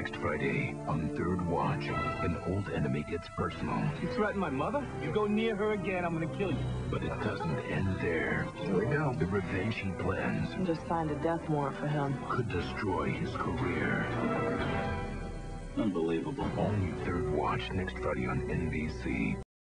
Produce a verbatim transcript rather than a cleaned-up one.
next Friday on Third Watch. An old enemy gets personal. You threaten my mother? You go near her again, I'm gonna kill you. But it doesn't end there. Here we go. The revenge he plans Just signed a death warrant for him. could destroy his career. Unbelievable. All new Third Watch next Friday on N B C.